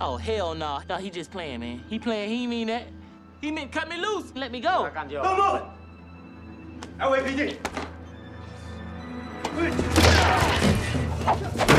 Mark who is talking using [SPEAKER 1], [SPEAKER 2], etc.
[SPEAKER 1] Oh, hell no. No, he just playing, man. He playing, he mean that. He meant cut me loose, let me go.
[SPEAKER 2] Don't move it! LAPD!